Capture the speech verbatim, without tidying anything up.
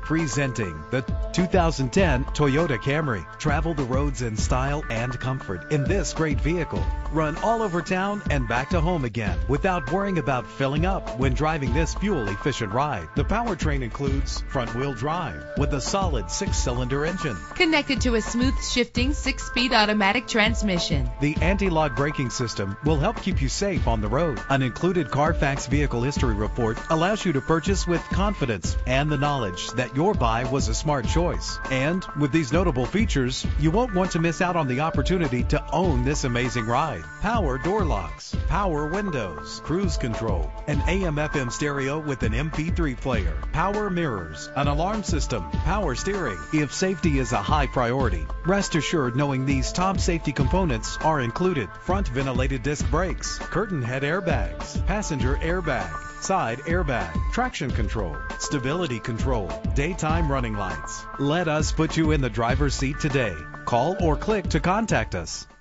Presenting the two thousand ten Toyota Camry. Travel the roads in style and comfort in this great vehicle. Run all over town and back to home again without worrying about filling up when driving this fuel-efficient ride. The powertrain includes front-wheel drive with a solid six-cylinder engine. Connected to a smooth shifting six-speed automatic transmission. The anti-lock braking system will help keep you safe on the road. An included Carfax Vehicle History Report allows you to purchase with confidence and the knowledge that your buy was a smart choice. And with these notable features, you won't want to miss out on the opportunity to own this amazing ride. Power door locks, power windows, cruise control, an A M F M stereo with an M P three player, power mirrors, an alarm system, power steering. If safety is a high priority, rest assured knowing these top safety components are included. Front ventilated disc brakes, curtain head airbags, passenger airbag, side airbag, traction control, stability control, daytime running lights. Let us put you in the driver's seat today. Call or click to contact us.